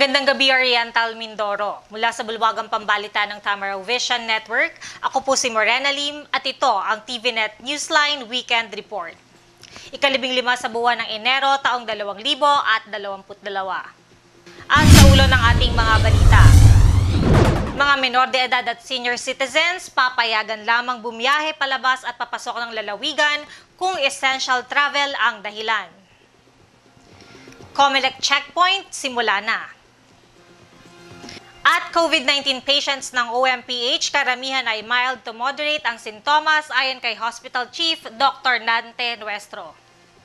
Magandang gabi, Oriental Mindoro. Mula sa bulwagang pambalita ng Tamaraw Vision Network, ako po si Morena Lim at ito ang TVNet Newsline Weekend Report. Ika-15 sa buwan ng Enero taong 2022. At sa ulo ng ating mga balita, mga menor de edad at senior citizens papayagan lamang bumiyahe palabas at papasok ng lalawigan kung essential travel ang dahilan. COMELEC checkpoint simula na. At COVID-19 patients ng OMPH, karamihan ay mild to moderate ang sintomas ayon kay Hospital Chief Dr. Nante Nuestro.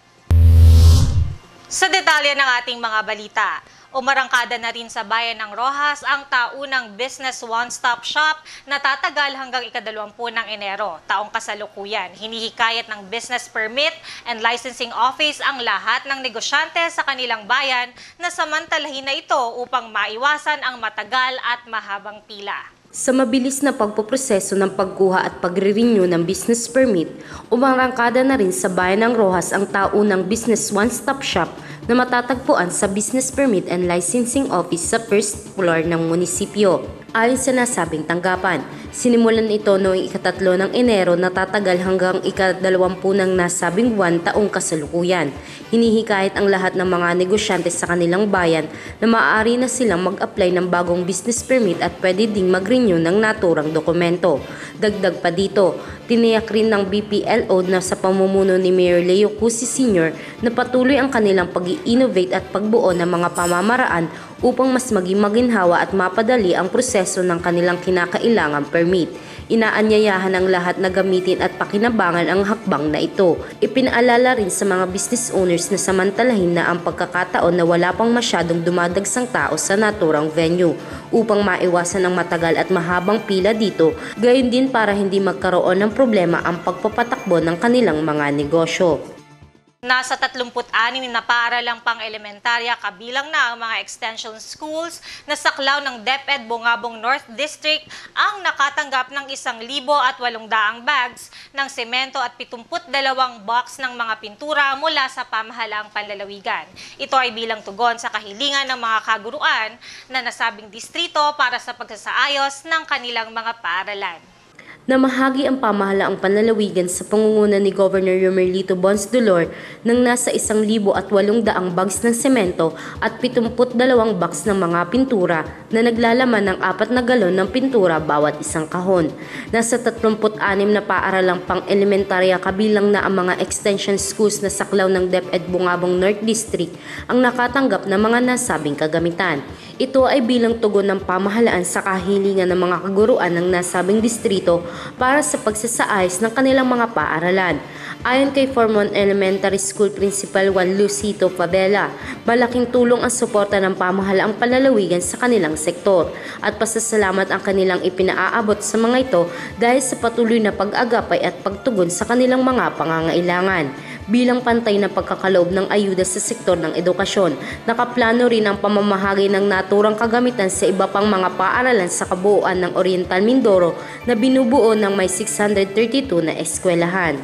Sa detalye ng ating mga balita, umarangkada na rin sa bayan ng Roxas ang taunang Business One-Stop Shop na tatagal hanggang ika-20 ng Enero, taong kasalukuyan. Hinihikayat ng Business Permit and Licensing Office ang lahat ng negosyante sa kanilang bayan na samantalahin na ito upang maiwasan ang matagal at mahabang pila. Sa mabilis na pagpoproseso ng pagkuha at pagre-renew ng business permit, umarangkada na rin sa bayan ng Roxas ang taunang Business One-Stop Shop na matatagpuan sa Business Permit and Licensing Office sa first floor ng munisipyo. Ayon sa nasabing tanggapan, sinimulan ito noong ika-3 ng Enero na tatagal hanggang ika-20 ng nasabing buwan taong kasalukuyan. Hinihikayat ang lahat ng mga negosyante sa kanilang bayan na maaari na silang mag-apply ng bagong business permit at pwede ding mag-renew ng naturang dokumento. Dagdag pa dito, tiniyak rin ng BPLO na sa pamumuno ni Mayor Leo Cusi Sr. na patuloy ang kanilang pag-i-innovate at pagbuo ng mga pamamaraan upang mas maging maginhawa at mapadali ang proseso ng kanilang kinakailangang permit. Inaanyayahan ang lahat na gamitin at pakinabangan ang hakbang na ito. Ipinaalala rin sa mga business owners na samantalahin na ang pagkakataon na wala pang masyadong dumadagsang tao sa naturang venue upang maiwasan ang matagal at mahabang pila dito, gayon din para hindi magkaroon ng problema ang pagpapatakbo ng kanilang mga negosyo. Nasa 36 na paaralang pang-elementarya kabilang na ang mga extension schools na saklaw ng DepEd Bungabong North District ang nakatanggap ng 1,800 bags ng semento at 72 box ng mga pintura mula sa pamahalaang panlalawigan. Ito ay bilang tugon sa kahilingan ng mga kaguruan na nasabing distrito para sa pagsasaayos ng kanilang mga paaralan. Namahagi ang pamahalaang panlalawigan sa pangunguna ni Governor Romerlito Bons Dolor ng nasa 1,800 bags ng semento at 72 box ng mga pintura na naglalaman ng 4 na galon ng pintura bawat isang kahon. Nasa 36 na paaralang pang-elementarya kabilang na ang mga extension schools na saklaw ng DepEd Bungabong North District ang nakatanggap ng mga nasabing kagamitan. Ito ay bilang tugon ng pamahalaan sa kahilingan ng mga kaguruan ng nasabing distrito para sa pagsasaayos ng kanilang mga paaralan. Ayon kay Formon Elementary School Principal Juan Lucito Favela, malaking tulong ang suporta ng pamahalaang panlalawigan sa kanilang sektor at pasasalamat ang kanilang ipinaaabot sa mga ito dahil sa patuloy na pag-agapay at pagtugon sa kanilang mga pangangailangan. Bilang pantay na pagkakaloob ng ayuda sa sektor ng edukasyon, nakaplano rin ang pamamahagi ng naturang kagamitan sa iba pang mga paaralan sa kabuuan ng Oriental Mindoro na binubuo ng may 632 na eskwelahan.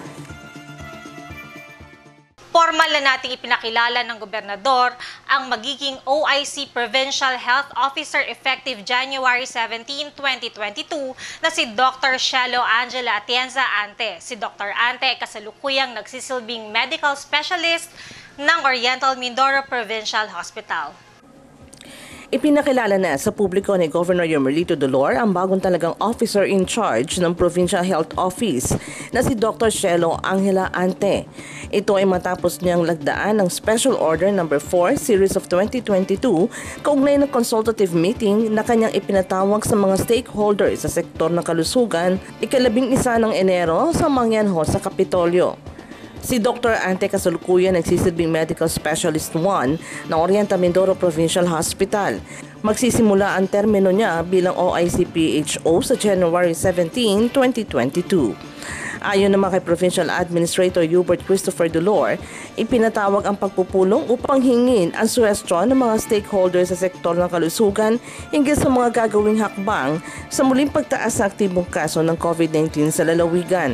Formal na nating ipinakilala ng gobernador ang magiging OIC Provincial Health Officer effective January 17, 2022 na si Dr. Shelo Angela Atienza Ante. Si Dr. Ante kasalukuyang nagsisilbing medical specialist ng Oriental Mindoro Provincial Hospital. Ipinakilala na sa publiko ni Governor Romerlito Dolor ang bagong talagang officer in charge ng Provincial Health Office na si Dr. Shelo Angela Ante. Ito ay matapos niyang lagdaan ng Special Order No. 4 Series of 2022 kaugnay ng consultative meeting na kanyang ipinatawag sa mga stakeholders sa sektor ng kalusugan ika-11 ng Enero sa Mangyanho sa Kapitolyo. Si Dr. Ante kasalukuyan nagsisilbing Medical Specialist 1 ng Oriental Mindoro Provincial Hospital. Magsisimula ang termino niya bilang OIC PHO sa January 17, 2022. Ayon naman kay Provincial Administrator Hubert Christopher Dolor, ipinatawag ang pagpupulong upang hingin ang suhestyon ng mga stakeholders sa sektor ng kalusugan hinggil sa mga gagawing hakbang sa muling pagtaas sa aktibong kaso ng COVID-19 sa lalawigan.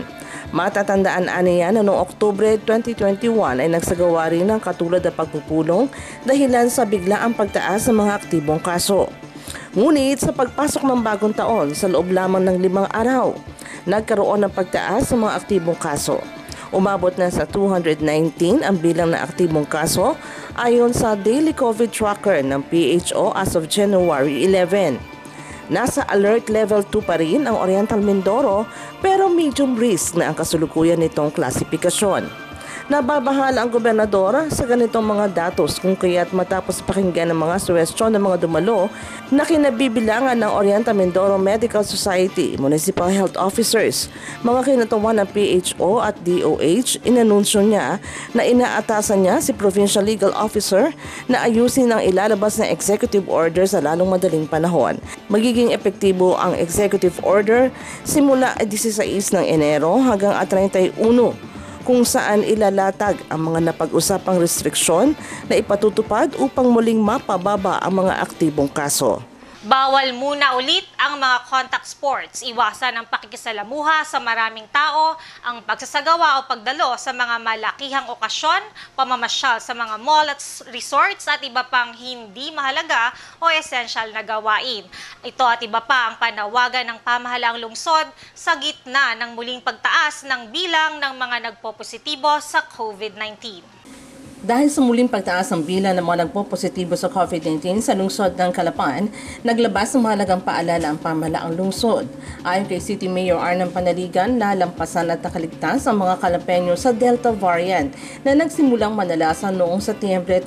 Matatandaan aniya na noong Oktubre 2021 ay nagsagawa rin ng katulad na pagpupulong dahilan sa biglaang pagtaas ng mga aktibong kaso. Ngunit sa pagpasok ng bagong taon sa loob lamang ng 5 araw, nagkaroon ng pagtaas sa mga aktibong kaso. Umabot na sa 219 ang bilang na aktibong kaso ayon sa Daily COVID Tracker ng PHO as of January 11. Nasa alert level 2 pa rin ang Oriental Mindoro pero medium risk na ang kasulukuyan nitong klasifikasyon. Nababahala ang gobernador sa ganitong mga datos kung kaya't matapos pakinggan ng mga suwestyon ng mga dumalo na kinabibilangan ng Oriental Mindoro Medical Society, Municipal Health Officers, mga kinatuwa ng PHO at DOH, inanunsyo niya na inaatasan niya si Provincial Legal Officer na ayusin ang ilalabas na executive order sa lalong madaling panahon. Magiging epektibo ang executive order simula 16 ng Enero hanggang 31 kung saan ilalatag ang mga napag-usapang restriksyon na ipatutupad upang muling mapababa ang mga aktibong kaso. Bawal muna ulit ang mga contact sports. Iwasan ang pakikisalamuha sa maraming tao, ang pagsasagawa o pagdalo sa mga malakihang okasyon, pamamasyal sa mga mall at resorts at iba pang hindi mahalaga o essential na gawain. Ito at iba pa ang panawagan ng pamahalaang lungsod sa gitna ng muling pagtaas ng bilang ng mga nagpopositibo sa COVID-19. Dahil sa muling pagtaas ng bilang ng mga nagpopositibo sa COVID-19 sa lungsod ng Calapan, naglabas ng mahalagang paalala ang pamahalaang lungsod. Ayon kay City Mayor Arnang Panaligan, nalampasan at nakaligtas ang mga Calapeño sa Delta variant na nagsimulang manalasan noong Setyembre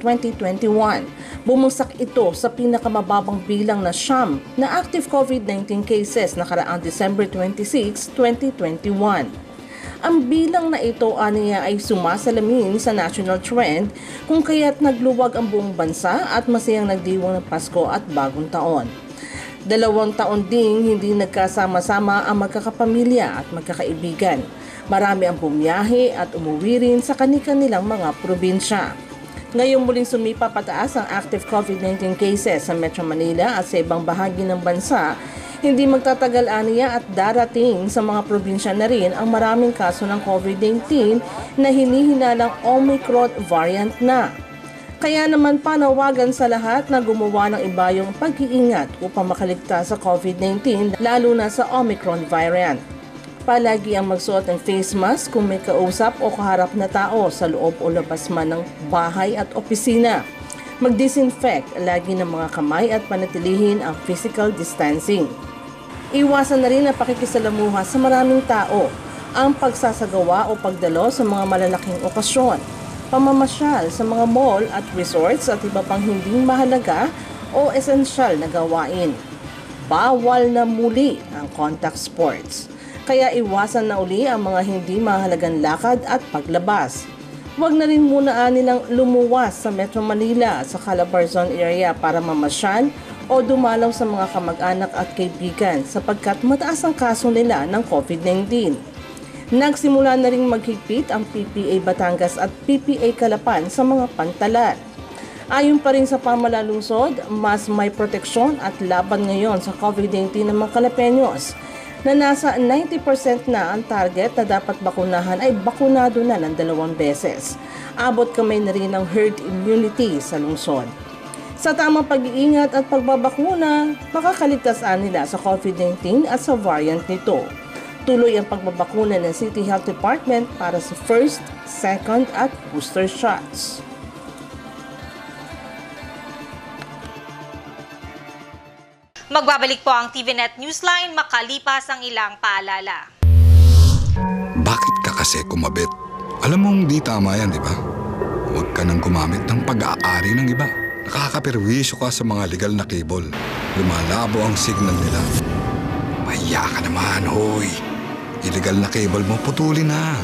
2021. Bumagsak ito sa pinakamababang bilang na siyam na active COVID-19 cases nakaraang December 26, 2021. Ang bilang na ito aniya ay sumasalamin sa national trend kung kaya't nagluwag ang buong bansa at masayang nagdiwang ng Pasko at Bagong Taon. 2 taon ding hindi nagkasama-sama ang magkakapamilya at magkakaibigan. Marami ang bumiyahe at umuwi rin sa kani-kanilang mga probinsya. Ngayong muling sumipa pataas ang active COVID-19 cases sa Metro Manila at sa ibang bahagi ng bansa, hindi magtatagal aniya at darating sa mga probinsya na rin ang maraming kaso ng COVID-19 na hinihinalang Omicron variant na. Kaya naman panawagan sa lahat na gumawa ng ibayong pag-iingat upang makaligtas sa COVID-19 lalo na sa Omicron variant. Palagi ang magsuot ng face mask kung may kausap o kaharap na tao sa loob o labas man ng bahay at opisina. Mag-disinfect lagi ng mga kamay at panatilihin ang physical distancing. Iwasan na rin ang pakikisalamuha sa maraming tao, ang pagsasagawa o pagdalo sa mga malalaking okasyon, pamamasyal sa mga mall at resorts at iba pang hindi mahalaga o esensyal na gawain. Bawal na muli ang contact sports, kaya iwasan na uli ang mga hindi mahalagang lakad at paglabas. Huwag na rin muna nilang lumuwas sa Metro Manila sa Calabarzon area para mamasyal o dumalaw sa mga kamag-anak at kaibigan sapagkat mataas ang kaso nila ng COVID-19. Nagsimula na ring maghigpit ang PPA Batangas at PPA Calapan sa mga pantalan. Ayon pa rin sa pamahalaan lungsod, mas may proteksyon at laban ngayon sa COVID-19 ng mga Calapeños na nasa 90% na ang target na dapat bakunahan ay bakunado na ng 2 beses. Abot kamay na rin ang herd immunity sa lungsod. Sa tamang pag-iingat at pagbabakuna, makakaligtasan nila sa COVID-19 at sa variant nito. Tuloy ang pagbabakuna ng City Health Department para sa first, second at booster shots. Magbabalik po ang TVNet Newsline makalipas ang ilang paalala. Bakit ka kasi kumabit? Alam mong di tama yan, di ba? Huwag ka nang gumamit ng pag-aari ng iba. Nakakaperwisyo ka sa mga legal na cable. Lumalabo ang signal nila. Mahiya ka naman, hoy. Illegal na cable mo, putulin na.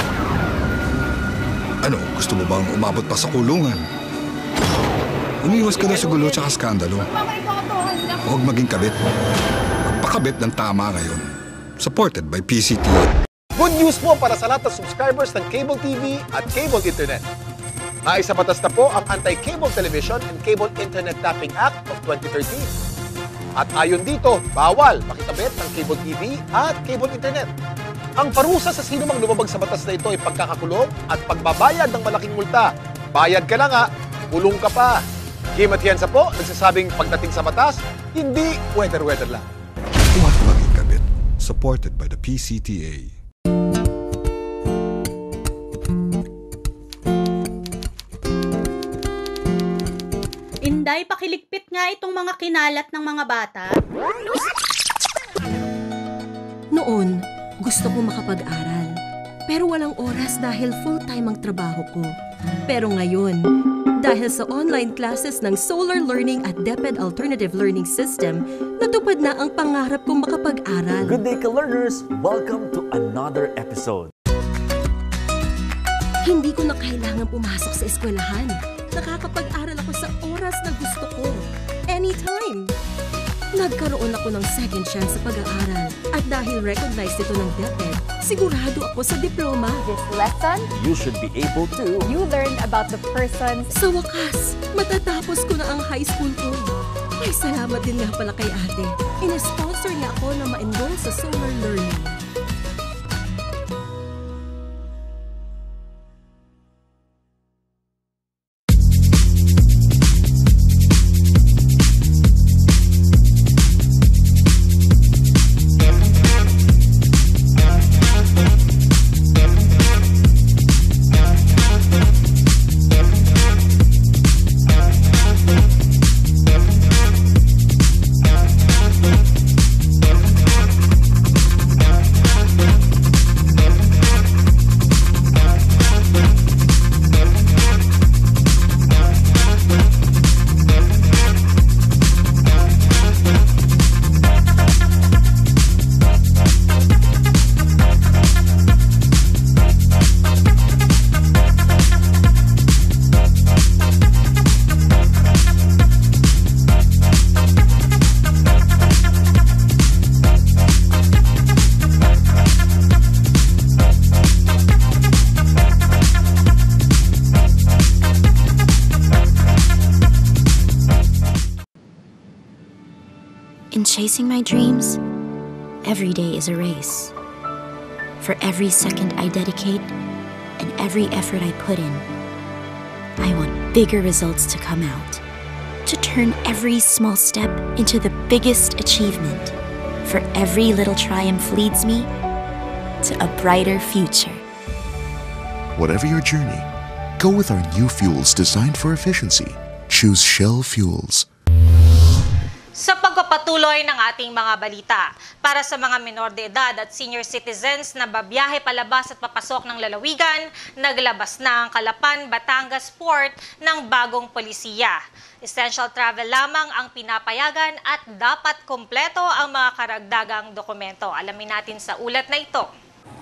Ano, gusto mo bang umabot pa sa kulungan? Umiwas ka na sa gulo tsaka skandalo. Huwag maging kabit. Magpakabit ng tama ngayon. Supported by PCT. Good news po para sa lahat ng subscribers ng Cable TV at Cable Internet. Naisa batas na po ang Anti-Cable Television and Cable Internet Tapping Act of 2013. At ayon dito, bawal makikabit ng Cable TV at Cable Internet. Ang parusa sa sino mang lumabag sa batas na ito ay pagkakakulong at pagbabayad ng malaking multa. Bayad ka na nga, kulong ka pa. Kim Atienza po, nagsasabing pagdating sa batas, hindi weather-weather lang. Huwag maging kabit. Supported by the PCTA. Inday, pakiligpit nga itong mga kinalat ng mga bata. Noon, gusto ko makapag-aral. Pero walang oras dahil full-time ang trabaho ko. Pero ngayon, dahil sa online classes ng Solar Learning at DepEd Alternative Learning System, natupad na ang pangarap kong makapag-aral. Good day, ka-learners! Welcome to another episode. Hindi ko na kailangan pumasok sa eskwelahan. Nakakapag-aral ako sa oras na gusto ko. Anytime! Nagkaroon ako ng second chance sa pag-aaral. At dahil recognized ito ng DepEd, sigurado ako sa diploma. This lesson, You should be able to... you learned about the persons. Sa wakas, matatapos ko na ang high school ko. May salamat din nga pala kay ate. Ina-sponsor niya ako na ma-enroll sa Solar Learning. In chasing my dreams, every day is a race. For every second I dedicate and every effort I put in, I want bigger results to come out. To turn every small step into the biggest achievement. For every little triumph leads me to a brighter future. Whatever your journey, go with our new fuels designed for efficiency. Choose Shell Fuels. Sa pagpapatuloy ng ating mga balita, para sa mga menor de edad at senior citizens na babiyahe palabas at papasok ng lalawigan, naglabas na ang Calapan, Batangas Port ng bagong polisiya. Essential travel lamang ang pinapayagan at dapat kompleto ang mga karagdagang dokumento. Alamin natin sa ulat na ito.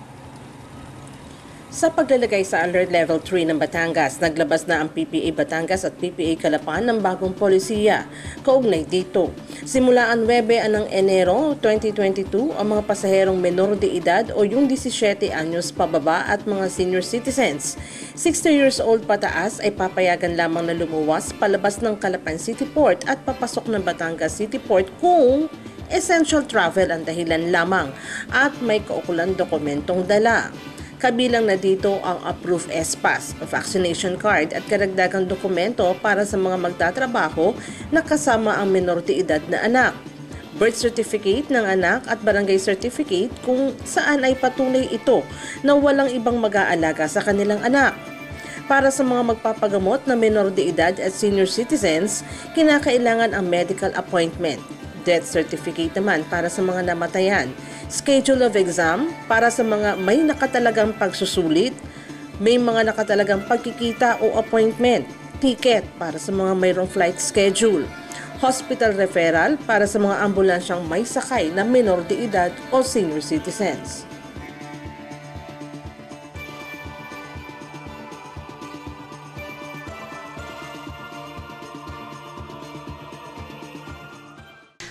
Sa paglalagay sa Alert Level 3 ng Batangas, naglabas na ang PPA Batangas at PPA Calapan ng bagong polisiya. Kaugnay dito, simula ang 9 ng Enero 2022, ang mga pasaherong menor de edad o yung 17 anyos pababa at mga senior citizens, 60 years old pataas ay papayagan lamang na lumuwas palabas ng Calapan City Port at papasok ng Batangas City Port kung essential travel ang dahilan lamang at may kaukulang dokumentong dala. Kabilang na dito ang approved S-Pass, vaccination card at karagdagang dokumento para sa mga magtatrabaho na kasama ang menor de edad na anak. Birth certificate ng anak at barangay certificate kung saan ay patunay ito na walang ibang mag-aalaga sa kanilang anak. Para sa mga magpapagamot na menor de edad at senior citizens, kinakailangan ang medical appointment. Death certificate naman para sa mga namatayan. Schedule of exam para sa mga may nakatalagang pagsusulit, may mga nakatalagang pagkikita o appointment. Ticket para sa mga mayroong flight schedule. Hospital referral para sa mga ambulansyang may sakay na menor de edad o senior citizens.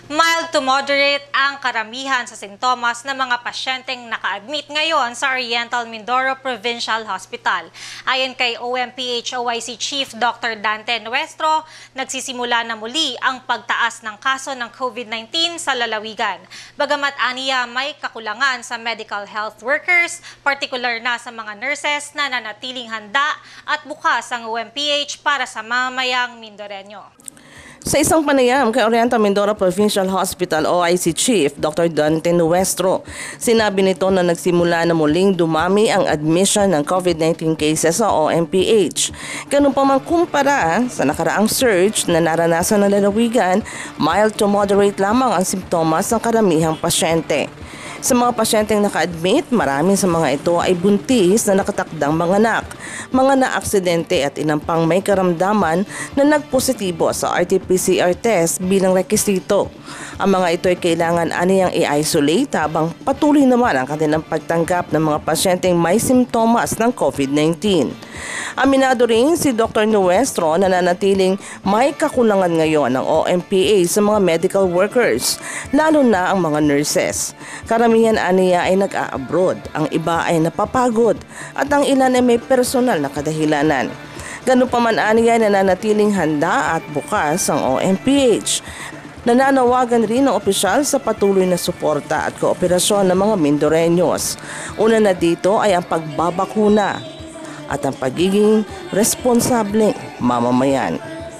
Mild to moderate ang karamihan sa sintomas ng mga pasyenteng naka-admit ngayon sa Oriental Mindoro Provincial Hospital. Ayon kay OMPH-OIC Chief Dr. Dante Nuestro, nagsisimula na muli ang pagtaas ng kaso ng COVID-19 sa lalawigan. Bagamat aniya may kakulangan sa medical health workers, particular na sa mga nurses na nanatiling handa at bukas ang OMPH para sa mamamayang Mindoreño. Sa isang panayam kay Oriental Mindoro Provincial Hospital OIC Chief Dr. Dante Nuestro, sinabi nito na nagsimula na muling dumami ang admission ng COVID-19 cases sa OMPH. Ganun pa man kumpara sa nakaraang surge na naranasan ng lalawigan, mild to moderate lamang ang simptomas ng karamihang pasyente. Sa mga pasyenteng naka-admit, marami sa mga ito ay buntis na nakatakdang manganak, mga na-aksidente at ilang pang may karamdaman na nagpositibo sa RT-PCR test bilang rekisito. Ang mga ito ay kailangan aniyang i-isolate habang patuloy naman ang kanilang pagtanggap ng mga pasyenteng may simptomas ng COVID-19. Aminado rin si Dr. Nuestro na nanatiling may kakulangan ngayon ng OMPA sa mga medical workers, lalo na ang mga nurses. Karamihan aniya ay nag-a-abroad, ang iba ay napapagod at ang ilan ay may personal na kadahilanan. Ganun pa man aniya nananatiling handa at bukas ang OMPH. Nananawagan rin ng opisyal sa patuloy na suporta at kooperasyon ng mga Mindoreños. Una na dito ay ang pagbabakuna at ang pagiging responsableng mamamayan.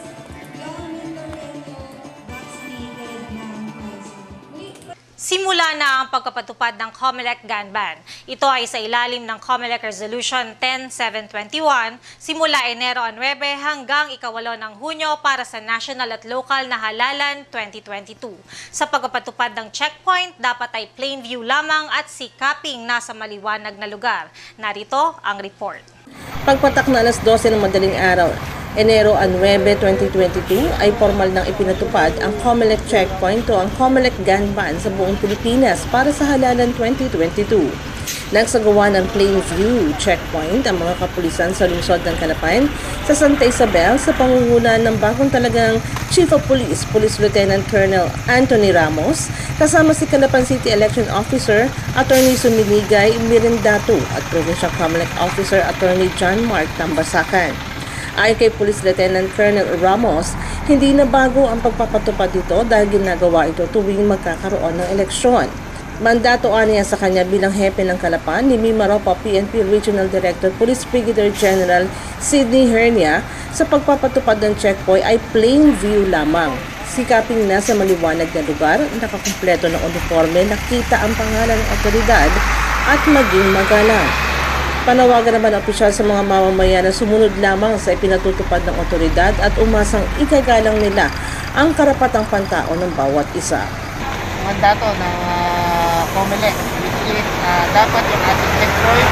Simula na ang pagpapatupad ng COMELEC gun ban. Ito ay sa ilalim ng COMELEC Resolution 10721 simula Enero 9 hanggang 8 ng Hunyo para sa national at local na halalan 2022. Sa pagpapatupad ng checkpoint, dapat ay plain view lamang at sikaping nasa maliwanag na lugar. Narito ang report. Pagpatak na alas 12 ng madaling araw, Enero 9, 2022 ay formal nang ipinatupad ang COMELEC checkpoint o ang COMELEC gun ban sa buong Pilipinas para sa halalan 2022. Nagsagawa ng plain view checkpoint ang mga kapulisan sa lungsod ng Calapan sa Santa Isabel sa pangunguna ng bagong talagang Chief of Police, Police Lieutenant Colonel Anthony Ramos, kasama si Calapan City Election Officer Attorney Sumiligay Mirindato at Provincial COMELEC Officer Attorney John Mark Tambasakan. Ayon kay Police Lieutenant Colonel Ramos, hindi na bago ang pagpapatupad dito dahil ginagawa ito tuwing magkakaroon ng eleksyon. Mandato niya sa kanya bilang hepe ng Calapan ni Mimaropa PNP Regional Director Police Brigadier General Sidney Hernia sa pagpapatupad ng checkpoint ay plain view lamang. Sikaping nasa maliwanag na lugar, nakakumpleto ng uniforme, nakita ang pangalan ng otoridad at maging magalang. Panawagan naman ang opisyal sa mga mamamayan na sumunod lamang sa ipinatutupad ng otoridad at umasang ikagalang nila ang karapatang pantao ng bawat isa. Mandato ng COMELEC, which is dapat yung ating checkpoint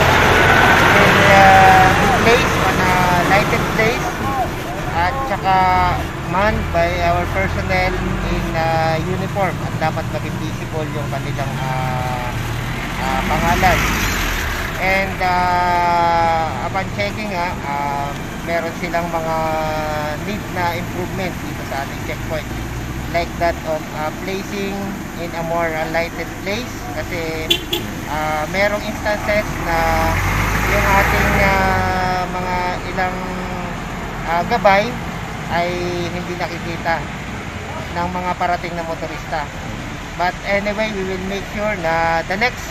will be placed on a lighted place at saka manned by our personnel in uniform at dapat maging visible yung kanilang pangalan. And upon checking meron silang mga need na improvement dito sa ating checkpoint, like that of placing in a more lighted place kasi merong instances na yung ating mga ilang gabay ay hindi nakikita ng mga parating na motorista. But anyway, we will make sure na the next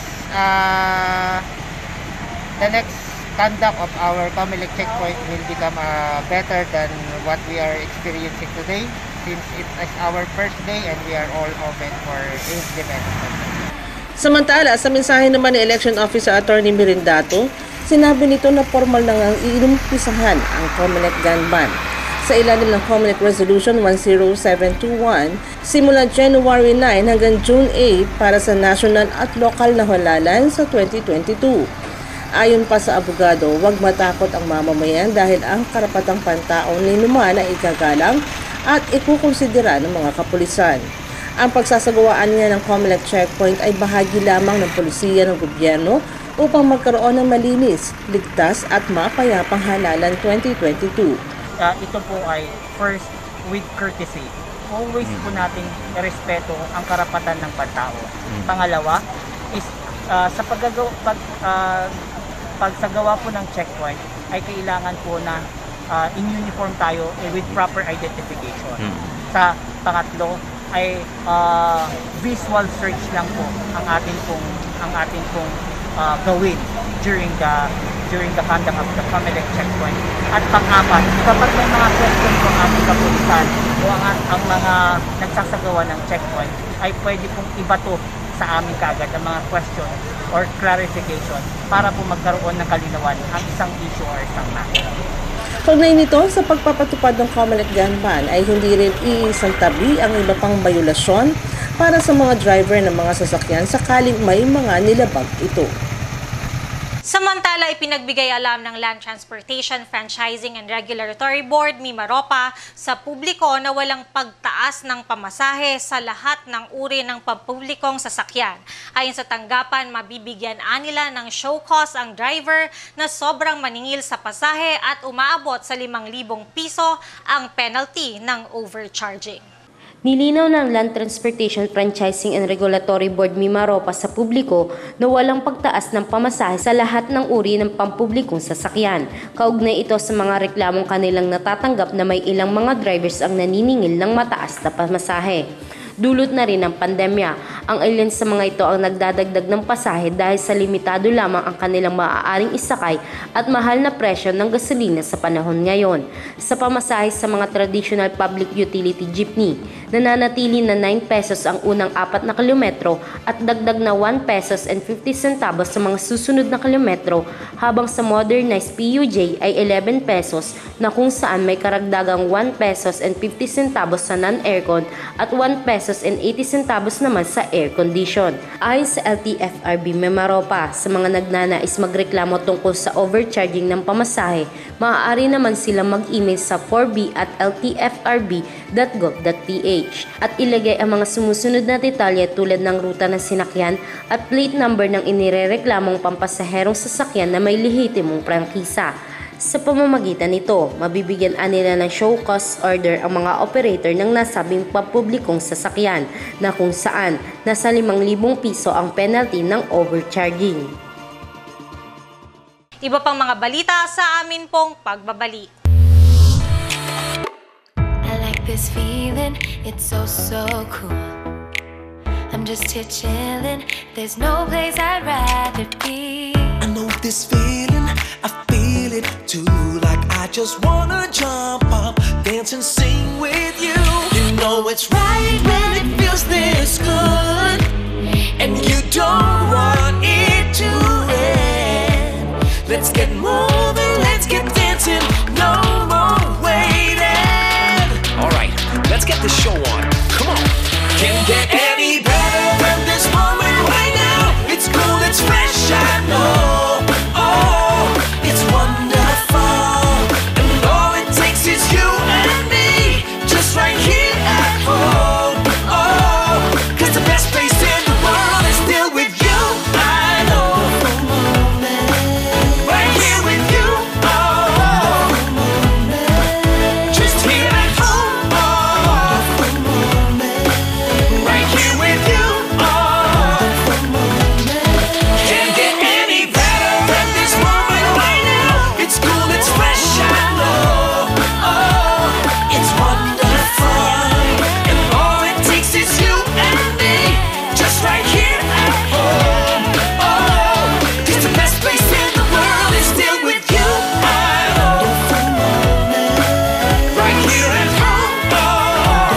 conduct of our COMELEC checkpoint will become better than what we are experiencing today, since it is our first day and we are all open for implementation. Samantala, sa mensahe naman ni Election Officer Attorney Mirindato, sinabi nito na formal na ngang iinumpisahan ang COMELEC gun ban. Sa ilalim ng COMELEC Resolution 10721, simula January 9 hanggang June 8 para sa national at lokal na halalan sa 2022. Ayon pa sa abogado, huwag matakot ang mamamayan dahil ang karapatang pantao ni naman ay igagalang at ikukonsidera ng mga kapulisan. Ang pagsasagawaan niya ng COMELEC checkpoint ay bahagi lamang ng polisiya ng gobyerno upang magkaroon ng malinis, ligtas at mapayapang halalan 2022. Ito po ay first with courtesy always po natin irespeto ang karapatan ng pantao. Pangalawa is sa pagsagawa po ng checkpoint ay kailangan po na in uniform tayo with proper identification. Sa pangatlo ay visual search lang po ang atin pong gawin during the conduct of the COMELEC checkpoint. At pang-apat, kapag may mga question po ang ating kapulisan o ang mga nagsasagawa ng checkpoint, ay pwede pong ibato sa amin kaagad ang mga question or clarification para po magkaroon ng kalinawan ang isang issue or isang matter. Kaugnay nito, sa pagpapatupad ng COMELEC gun ban ay hindi rin iisang tabi ang iba pang bayulasyon para sa mga driver ng mga sasakyan sakaling may mga nilabag ito. Samantala, ipinagbigay alam ng Land Transportation, Franchising and Regulatory Board, MIMAROPA, sa publiko na walang pagtaas ng pamasahe sa lahat ng uri ng pampublikong sasakyan. Ayon sa tanggapan, mabibigyan nila ng show cause ang driver na sobrang maningil sa pasahe at umaabot sa 5,000 piso ang penalty ng overcharging. Nilinaw ng Land Transportation, Franchising and Regulatory Board MIMAROPA sa publiko na walang pagtaas ng pamasahe sa lahat ng uri ng pampublikong sasakyan. Kaugnay ito sa mga reklamong kanilang natatanggap na may ilang mga drivers ang naniningil ng mataas na pamasahe. Dulot na rin ng pandemya. Ang ilan sa mga ito ang nagdadagdag ng pasahe dahil sa limitado lamang ang kanilang maaaring isakay at mahal na presyo ng gasolina sa panahon ngayon. Sa pamasahe sa mga traditional public utility jeepney, nananatili na 9 pesos ang unang 4 na kilometro at dagdag na 1 pesos and 50 centavos sa mga susunod na kilometro, habang sa modernized PUJ ay 11 pesos na kung saan may karagdagang 1 pesos and 50 centavos sa non-aircon at 1 pesos and 80 centavos naman sa air condition. Ayon sa LTFRB MIMAROPA, sa mga nagnanais magreklamo tungkol sa overcharging ng pamasahe, maaari naman silang mag-email sa 4b@ltfrb.gov.ph at ilagay ang mga sumusunod na detalye tulad ng ruta ng sinakyan at plate number ng inirereklamong pampasaherong sasakyan na may lehitimong prangkisa. Sa pamamagitan nito, mabibigyan nila ng show cause order ang mga operator ng nasabing pampublikong sasakyan na kung saan nasa 5,000 piso ang penalty ng overcharging. Iba pang mga balita sa amin pong pagbabalik. I like this feeling, it's so cool. I'm just here chilling, there's no place I'd rather be. I know this feeling, I feel it too. Like I just wanna jump up, dance and sing with you. You know it's right when it feels this good, and you don't want it to end. Let's get moving, let's get dancing, no more waiting. Alright, let's get this show on, come on. Can't get any better than this moment right now. It's cool, it's fresh, I know. Oh, it's wonderful. And all it takes is you and me, just right here at home. Oh, 'cause the best place in the world is still with you, I know. Right here with you, oh. Just here at home, oh. Right here with you, oh. Can't get any better than this moment right now. It's cool, it's fresh, I know. Oh, it's wonderful. And all it takes is you and me, just right here at home. Oh, 'cause the best place in the world is still with you, I know. Right here at home, oh.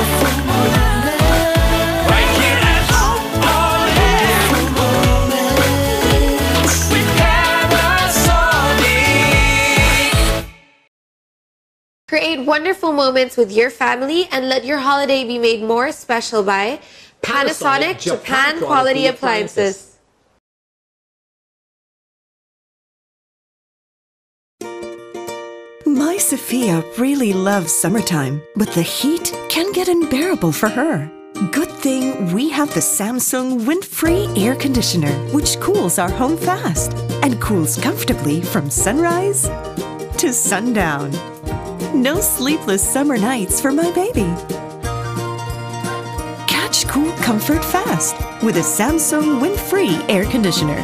Right here at home, oh yeah. With Panasonic. Create wonderful moments with your family and let your holiday be made more special by Panasonic Japan Quality Appliances. My Sophia really loves summertime, but the heat can get unbearable for her. Good thing we have the Samsung wind-free air conditioner, which cools our home fast and cools comfortably from sunrise to sundown. No sleepless summer nights for my baby. comfort fast with a Samsung wind-free air conditioner.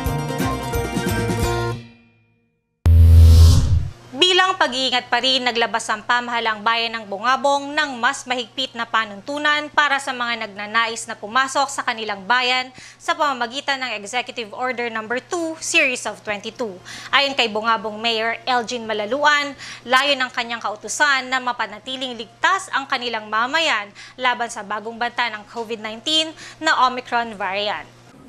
Bilang pag-iingat pa rin, naglabas ang pamahalang bayan ng Bungabong ng mas mahigpit na panuntunan para sa mga nagnanais na pumasok sa kanilang bayan sa pamamagitan ng Executive Order No. 2, Series of 22. Ayon kay Bungabong Mayor Elgin Malaluan, layo ng kanyang kautusan na mapanatiling ligtas ang kanilang mamayan laban sa bagong banta ng COVID-19 na Omicron variant.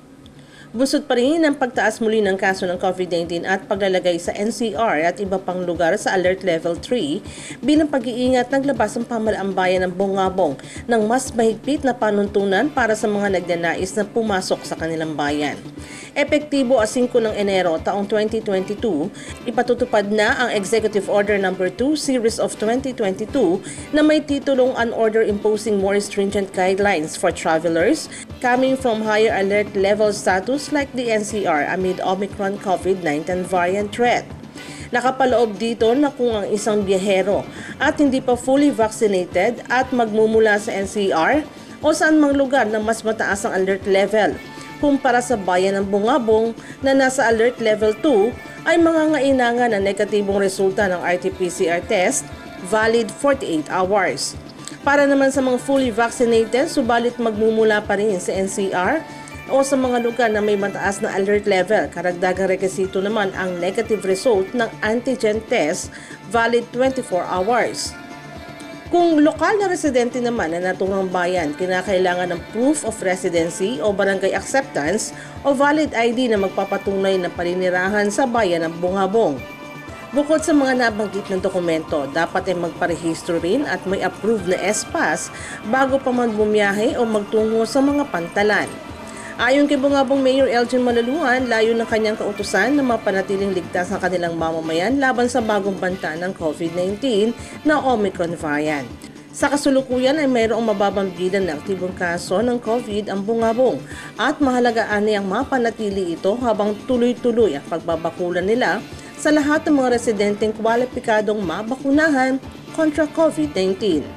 Busod pa rin ang pagtaas muli ng kaso ng COVID-19 at paglalagay sa NCR at iba pang lugar sa Alert Level 3 bilang pag-iingat naglabas ang pamahalaang bayan ng Bungabong ng mas mahigpit na panuntunan para sa mga nagnanais na pumasok sa kanilang bayan. Epektibo a 5 ng Enero taong 2022, ipatutupad na ang Executive Order No. 2 Series of 2022 na may titulong An Order Imposing More Stringent Guidelines for Travelers coming from higher alert level status like the NCR amid Omicron COVID-19 variant threat. Nakapaloob dito na kung ang isang biyahero at hindi pa fully vaccinated at magmumula sa NCR o saan mang lugar na mas mataas ang alert level kumpara sa bayan ng Bungabong na nasa alert level 2 ay mangangailangan ng negatibong resulta ng RT-PCR test valid 48 hours. Para naman sa mga fully vaccinated, subalit magmumula pa rin sa NCR o sa mga lugar na may mataas na alert level, karagdagang rekisito naman ang negative result ng antigen test valid 24 hours. Kung lokal na residente naman na naturang bayan, kinakailangan ng proof of residency o barangay acceptance o valid ID na magpapatunay ng paninirahan sa bayan ng Bungabong. Bukod sa mga nabanggit ng dokumento, dapat ay magparehistro rin at may approved na S-Pass bago pa man bumiyahe o magtungo sa mga pantalan. Ayon kay Bungabong Mayor Elgin Malaluan, layo ng kanyang kautusan na mapanatiling ligtas ang kanilang mamamayan laban sa bagong banta ng COVID-19 na Omicron variant. Sa kasulukuyan ay mayroong mababang bilang na aktibong kaso ng COVID ang Bungabong at mahalagaan niyang mapanatili ito habang tuloy-tuloy ang pagbabakulan nila sa lahat ng mga residenteng kwalipikadong mabakunahan kontra COVID-19.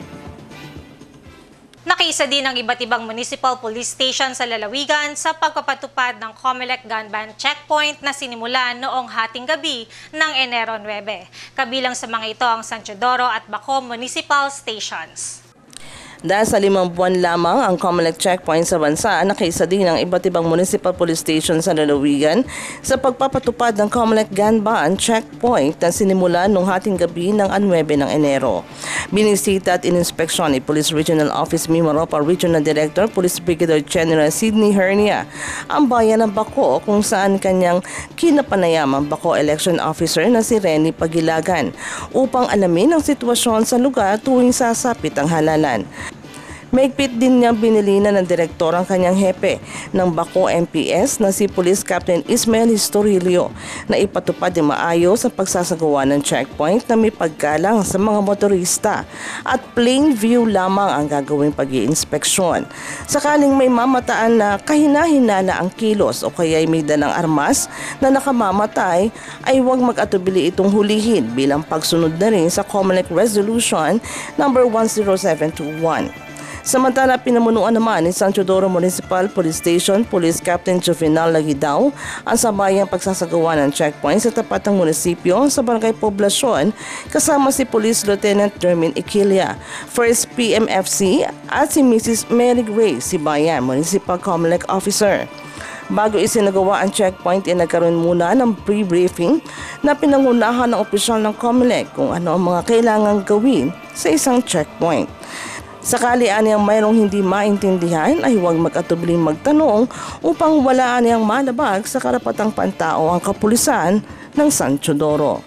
Nakiisa din ang iba't ibang municipal police station sa lalawigan sa pagpapatupad ng COMELEC gun ban checkpoint na sinimulan noong hating gabi ng Enero 9. Kabilang sa mga ito ang San Teodoro at Baco Municipal Stations. Dahil sa 5 buwan lamang ang COMELEC checkpoint sa bansa, nakiisa din ang iba't ibang municipal police station sa lalawigan sa pagpapatupad ng COMELEC gun ban checkpoint na sinimula noong hating gabi ng 9 ng Enero. Binisita at ininspeksyon ni Police Regional Office Mimaropa Regional Director Police Brigadier General Sidney Hernia ang bayan ng Baco kung saan kanyang kinapanayam ang Baco Election Officer na si Renny Pagilagan upang alamin ang sitwasyon sa lugar tuwing sasapit ang halalan. Mahigpit din niyang binilina ng direktor ang kanyang hepe ng Baco MPS na si Police Captain Ismael Historilio na ipatupad ng maayos ang pagsasagawa ng checkpoint na may paggalang sa mga motorista at plain view lamang ang gagawing pag-iinspeksyon. Sakaling may mamataan na kahina-hinala ang kilos o kaya may dalang armas na nakamamatay ay huwag mag-atubili itong hulihin bilang pagsunod na rin sa COMELEC Resolution No. 10721. Samantala, pinamunuan naman ni San Teodoro Municipal Police Station Police Captain Juvenal Lagidao ang sabayang pagsasagawa ng checkpoint sa tapat ng munisipyo sa Barangay Poblasyon kasama si Police Lieutenant Dermin Iquilia, 1st PMFC at si Mrs. Mary Grace Sibayan, Municipal COMELEC Officer. Bago isinagawa ang checkpoint, nagkaroon muna ng pre-briefing na pinangunahan ng opisyal ng COMELEC kung ano ang mga kailangang gawin sa isang checkpoint. Sakali aniyang mayroong hindi maintindihan ay huwag mag-atubiling magtanong upang wala aniyang malabag sa karapatang pantao ang kapulisan ng San Teodoro.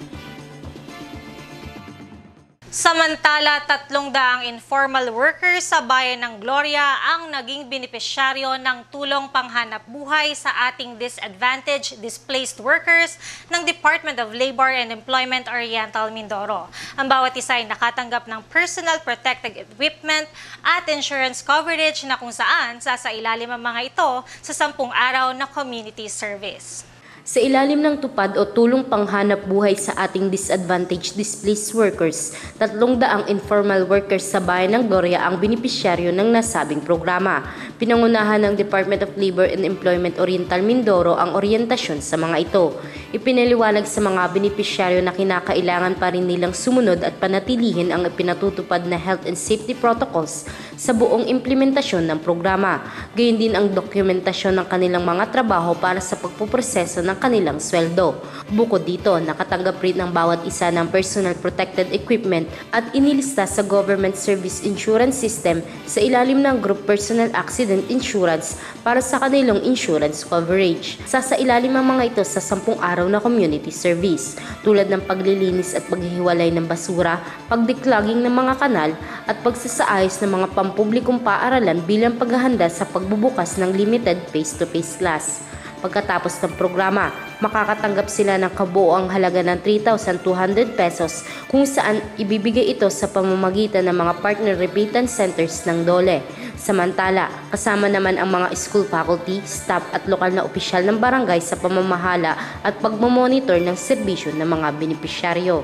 Samantala, 300 informal workers sa bayan ng Gloria ang naging benepisyaryo ng tulong panghanap buhay sa ating disadvantaged displaced workers ng Department of Labor and Employment Oriental Mindoro. Ang bawat isa ay nakatanggap ng personal protective equipment at insurance coverage na kung saan sasailalim ang mga ito sa 10 araw na community service. Sa ilalim ng tupad o tulong panghanap buhay sa ating disadvantaged displaced workers, 300 informal workers sa bayan ng Gloria ang binipisyaryo ng nasabing programa. Pinangunahan ng Department of Labor and Employment Oriental Mindoro ang oryentasyon sa mga ito. Ipinaliwanag sa mga binipisyaryo na kinakailangan pa rin nilang sumunod at panatilihin ang ipinatutupad na health and safety protocols sa buong implementasyon ng programa. Gayon din ang dokumentasyon ng kanilang mga trabaho para sa pagpuproseso ng kanilang sweldo. Bukod dito, nakatanggap rin ng bawat isa ng personal protected equipment at inilista sa Government Service Insurance System sa ilalim ng Group Personal Accident Insurance para sa kanilang insurance coverage. Sasailalim ang mga ito sa 10 araw na community service tulad ng paglilinis at paghihiwalay ng basura, pagdeclogging ng mga kanal at pagsasaayos ng mga pampublikong paaralan bilang paghahanda sa pagbubukas ng limited face-to-face class. Pagkatapos ng programa, makakatanggap sila ng kabuoang halaga ng 3,200 pesos kung saan ibibigay ito sa pamamagitan ng mga partner remittance centers ng DOLE. Samantala, kasama naman ang mga school faculty, staff at lokal na opisyal ng barangay sa pamamahala at pagmamonitor ng serbisyo ng mga benepisyaryo.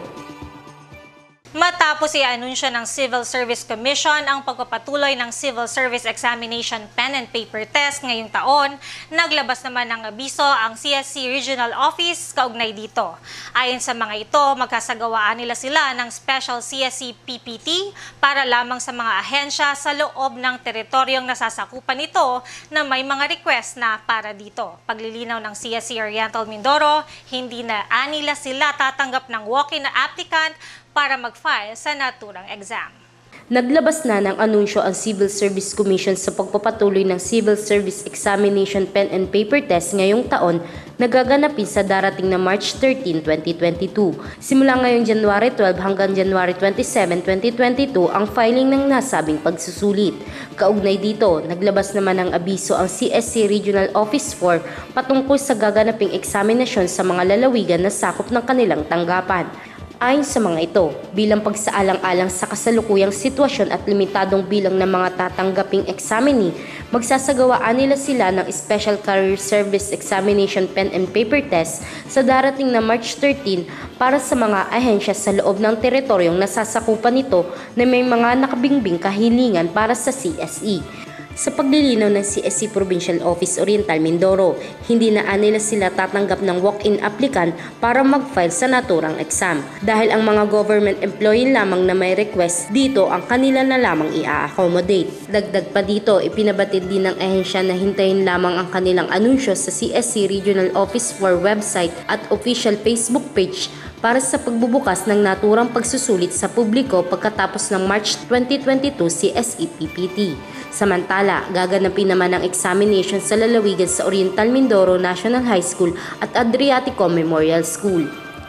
Matapos i-anunsyo ng Civil Service Commission ang pagpapatuloy ng Civil Service Examination Pen and Paper Test ngayong taon, naglabas naman ng abiso ang CSC Regional Office kaugnay dito. Ayon sa mga ito, magkasagawaan nila sila ng Special CSC PPT para lamang sa mga ahensya sa loob ng teritoryong nasasakupan nito na may mga request na para dito. Paglilinaw ng CSC Oriental Mindoro, hindi na anila sila tatanggap ng walk-in na applicant para mag-file sa naturang exam. Naglabas na ng anunsyo ang Civil Service Commission sa pagpapatuloy ng Civil Service Examination Pen and Paper Test ngayong taon na gaganapin sa darating na March 13, 2022. Simula ngayong January 12 hanggang January 27, 2022 ang filing ng nasabing pagsusulit. Kaugnay dito, naglabas naman ng abiso ang CSC Regional Office 4 patungkol sa gaganaping eksaminasyon sa mga lalawigan na sakop ng kanilang tanggapan. Ayon sa mga ito, bilang pagsaalang-alang sa kasalukuyang sitwasyon at limitadong bilang ng mga tatanggaping examinee, magsasagawaan nila sila ng Special Career Service Examination Pen and Paper Test sa darating na March 13 para sa mga ahensya sa loob ng teritoryong nasasakupan nito na may mga nakabingbing kahilingan para sa CSE. Sa paglilinaw ng CSC Provincial Office Oriental Mindoro, hindi na nila sila tatanggap ng walk-in applicant para mag-file sa naturang exam. Dahil ang mga government employee lamang na may request, dito ang kanila na lamang i-accommodate. Dagdag pa dito, ipinabatid din ng ahensya na hintayin lamang ang kanilang anunsyo sa CSC Regional Office for website at official Facebook page para sa pagbubukas ng naturang pagsusulit sa publiko pagkatapos ng March 2022 CSE PPT. Samantala, gaganapin naman ang examination sa lalawigan sa Oriental Mindoro National High School at Adriatico Memorial School.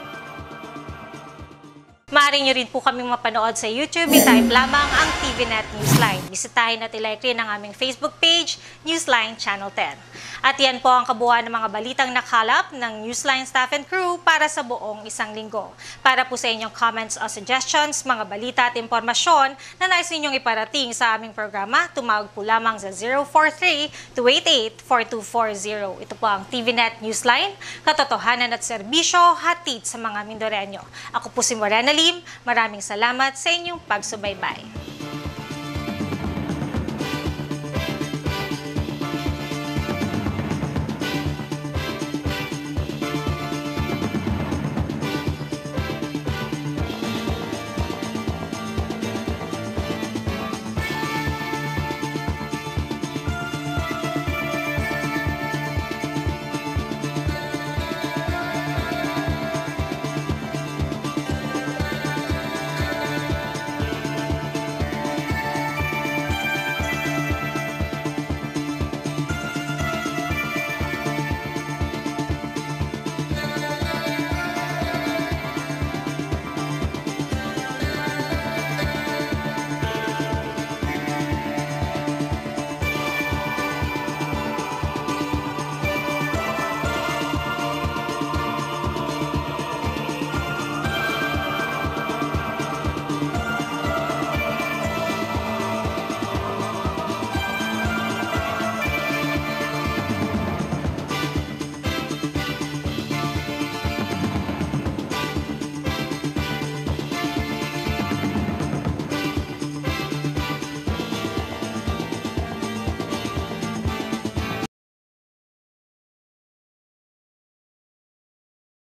Maaari nyo rin po kami mapanood sa YouTube. I-type lamang ang TVNet Newsline. Bisitahin at ilike rin ang aming Facebook page, Newsline Channel 10. At yan po ang kabuuan ng mga balitang nakalap ng Newsline staff and crew para sa buong isang linggo. Para po sa inyong comments o suggestions, mga balita at impormasyon na nais ninyong iparating sa aming programa, tumawag po lamang sa 043-288-4240. Ito po ang TVNet Newsline, katotohanan at serbisyo, hatid sa mga Mindoreño. Ako po si Morena Lim, maraming salamat sa inyong pagsubaybay.